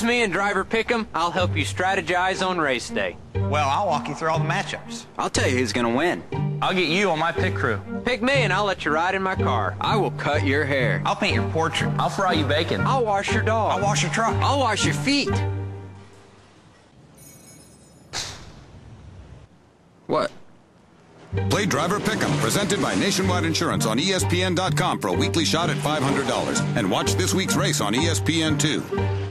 choose me in Driver Pick'em, I'll help you strategize on race day. Well, I'll walk you through all the matchups. I'll tell you who's gonna win. I'll get you on my pit crew. Pick me and I'll let you ride in my car. I will cut your hair. I'll paint your portrait. I'll fry you bacon. I'll wash your dog. I'll wash your truck. I'll wash your feet. What? Play Driver Pick'em, presented by Nationwide Insurance on ESPN.com for a weekly shot at $500. And watch this week's race on ESPN2.